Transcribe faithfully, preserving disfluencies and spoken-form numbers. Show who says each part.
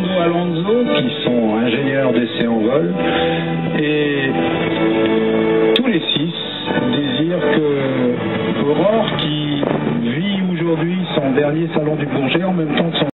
Speaker 1: Fernando Alonso, qui sont ingénieurs d'essai en vol, et tous les six désirent que Aurore, qui vit aujourd'hui son dernier salon du Bourget en même temps que son